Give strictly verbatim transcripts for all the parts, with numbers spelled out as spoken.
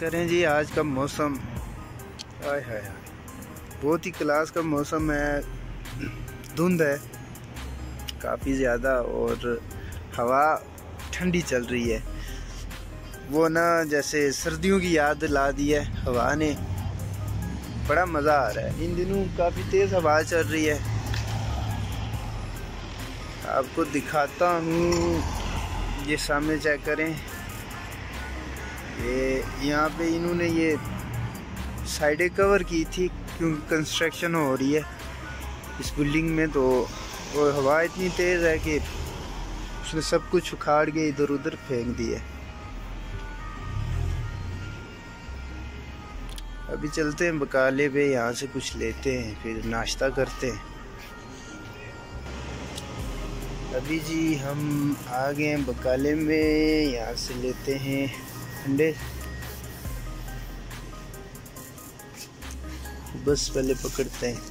करें जी, आज का मौसम आय हाय हाय बहुत ही क्लास का मौसम है। धुंध है काफ़ी ज़्यादा और हवा ठंडी चल रही है। वो ना जैसे सर्दियों की याद ला दी है हवा ने। बड़ा मज़ा आ रहा है। इन दिनों काफ़ी तेज़ हवा चल रही है। आपको दिखाता हूँ, ये सामने चेक करें। ये यहाँ पे इन्होंने ये साइडें कवर की थी क्योंकि कंस्ट्रक्शन हो रही है इस बिल्डिंग में, तो वो हवा इतनी तेज़ है कि उसने सब कुछ उखाड़ के इधर उधर फेंक दिया। अभी चलते हैं बकाले पे, यहाँ से कुछ लेते हैं फिर नाश्ता करते हैं। अभी जी हम आ गए हैं बकाले में, यहाँ से लेते हैं अंडे। बस पहले पकड़ते हैं।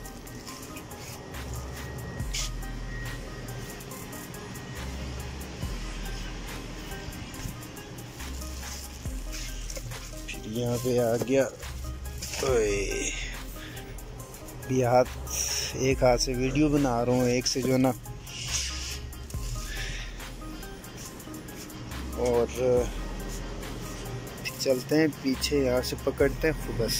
फिर यहाँ पे आ गया। ओए भी हाथ एक हाथ से वीडियो बना रहा हूँ, एक से जो ना, और चलते हैं पीछे, यहाँ से पकड़ते हैं बस।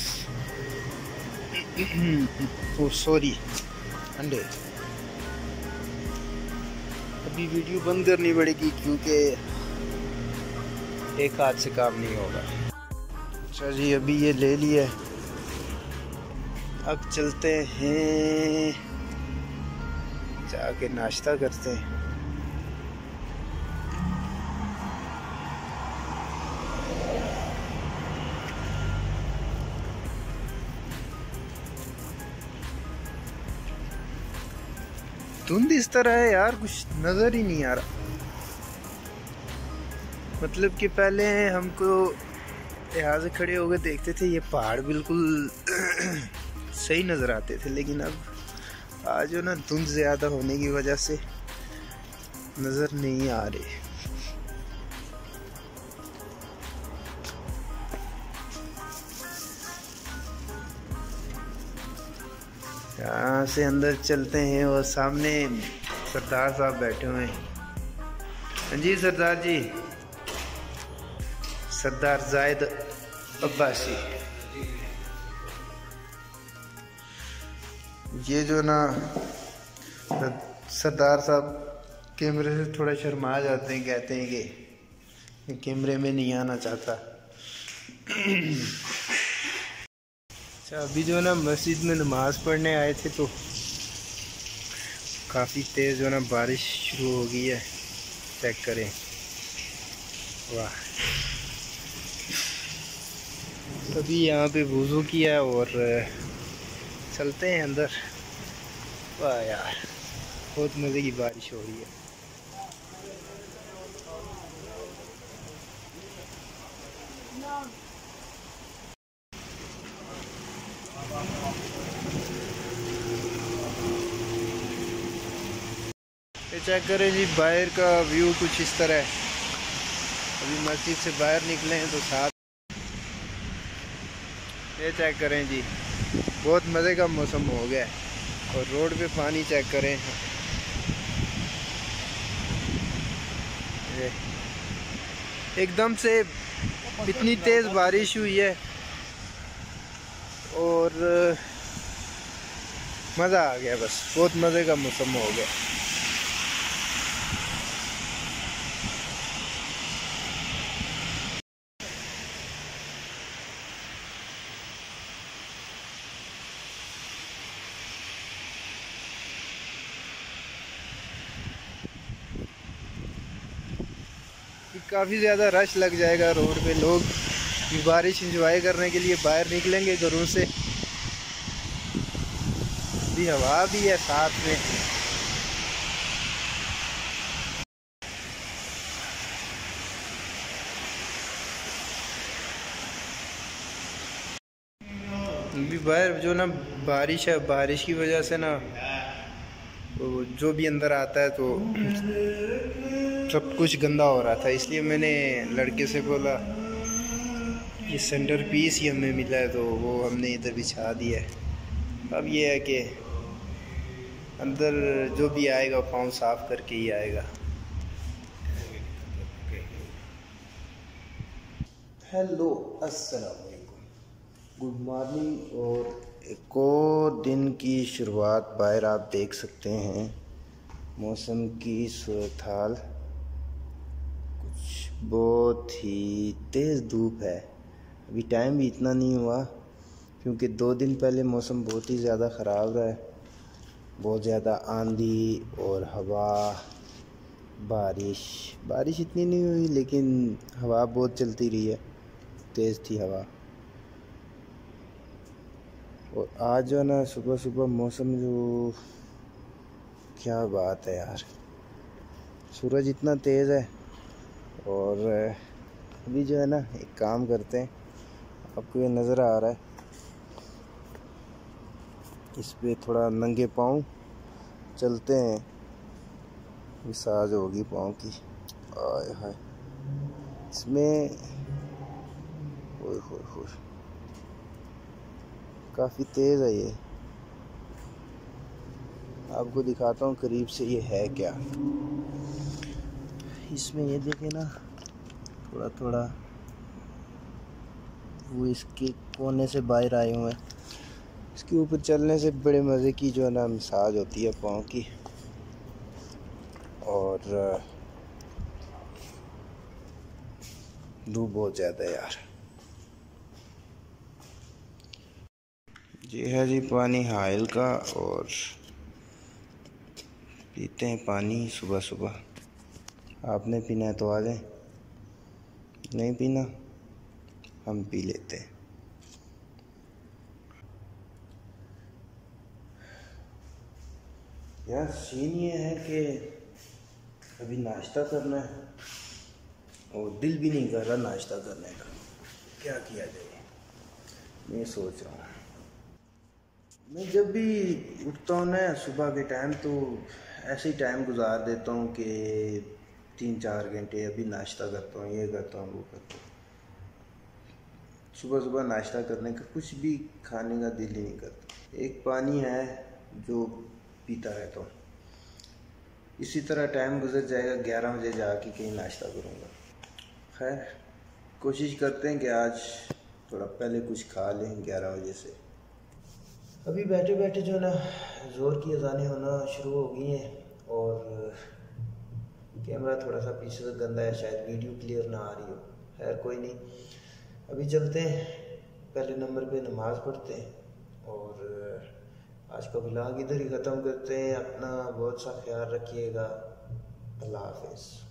ओ सॉरी अंडे। अभी वीडियो बंद करनी पड़ेगी क्योंकि एक हाथ से काम नहीं होगा। अच्छा जी, अभी ये ले लिया। अब चलते हैं जाके नाश्ता करते हैं। धुंध इस तरह है यार, कुछ नज़र ही नहीं आ रहा। मतलब कि पहले हमको यहाँ से खड़े होकर देखते थे, ये पहाड़ बिल्कुल सही नज़र आते थे, लेकिन अब आज जो ना धुंध ज़्यादा होने की वजह से नज़र नहीं आ रही। यहाँ से अंदर चलते हैं और सामने सरदार साहब बैठे हुए हैं। हाँ जी सरदार जी, सरदार जायद अब्बासी। ये जो ना सरदार साहब कैमरे से थोड़ा शर्मा जाते हैं, कहते हैं कि कैमरे में नहीं आना चाहता। अच्छा, अभी जो ना मस्जिद में नमाज पढ़ने आए थे तो काफ़ी तेज़ जो ना बारिश शुरू हो गई है। चेक करें, वाह। अभी यहाँ पे वुज़ू किया और चलते हैं अंदर। वाह यार, बहुत मज़े की बारिश हो रही है। ये चेक करें जी, बाहर का व्यू कुछ इस तरह है। अभी मस्जिद से बाहर निकले हैं तो साथ ये चेक करें जी, बहुत मज़े का मौसम हो गया है। और रोड पे पानी चेक करें, एकदम से इतनी तेज़ बारिश हुई है और मज़ा आ गया। बस बहुत मज़े का मौसम हो गया। काफ़ी ज़्यादा रश लग जाएगा रोड पे। लोग बारिश एंजॉय करने के लिए बाहर निकलेंगे घरों से। भी हवा भी है साथ में। भी बाहर जो ना बारिश है, बारिश की वजह से ना तो जो भी अंदर आता है तो सब कुछ गंदा हो रहा था। इसलिए मैंने लड़के से बोला ये सेंटर पीस ही हमें मिला है तो वो हमने इधर बिछा दिया है। अब ये है कि अंदर जो भी आएगा पाँव साफ करके ही आएगा। हेलो अस्सलाम वालेकुम, गुड मॉर्निंग। और एक और दिन की शुरुआत बाहर आप देख सकते हैं। मौसम की सूरत हाल कुछ बहुत ही तेज़ धूप है। अभी टाइम भी इतना नहीं हुआ क्योंकि दो दिन पहले मौसम बहुत ही ज़्यादा ख़राब रहा है। बहुत ज़्यादा आंधी और हवा, बारिश बारिश इतनी नहीं हुई लेकिन हवा बहुत चलती रही है, तेज़ थी हवा। और आज जो है ना सुबह सुबह मौसम जो, क्या बात है यार, सूरज इतना तेज़ है। और अभी जो है ना एक काम करते हैं, आपको ये नज़र आ रहा है, इस पे थोड़ा नंगे पाँव चलते हैं, मसाज होगी पाँव की। आय हाय, इसमें ओए होए होए काफ़ी तेज़ है ये। आपको दिखाता हूँ करीब से ये है क्या। इसमें ये देखें ना, थोड़ा थोड़ा वो इसके कोने से बाहर आए हुए हैं। इसके ऊपर चलने से बड़े मज़े की जो है ना मसाज होती है पाँव की। और धूप बहुत ज़्यादा है यार। ये है जी पानी हाइल का, और पीते हैं पानी सुबह सुबह। आपने पीना है तो आ जाए, नहीं पीना हम पी लेते हैं। यार सीन ये है कि अभी नाश्ता करना है और दिल भी नहीं कर रहा नाश्ता करने का। क्या किया जाए, मैं सोच रहा हूँ। मैं जब भी उठता हूँ ना सुबह के टाइम तो ऐसे ही टाइम गुजार देता हूँ कि तीन चार घंटे अभी नाश्ता करता हूँ, ये करता हूँ, वो करता हूँ। सुबह सुबह नाश्ता करने का, कुछ भी खाने का दिल ही नहीं करता। एक पानी है जो पीता रहता हूँ। इसी तरह टाइम गुजर जाएगा, ग्यारह बजे जाके कहीं नाश्ता करूँगा। खैर कोशिश करते हैं कि आज थोड़ा पहले कुछ खा लें ग्यारह बजे से। अभी बैठे बैठे जो ना ज़ोर की अज़ानें होना शुरू हो गई हैं और कैमरा थोड़ा सा पीछे से गंदा है, शायद वीडियो क्लियर ना आ रही हो। खैर कोई नहीं, अभी चलते हैं, पहले नंबर पे नमाज़ पढ़ते हैं और आज का व्लॉग इधर ही ख़त्म करते हैं। अपना बहुत सा ख्याल रखिएगा। अल्लाह हाफ़िज़।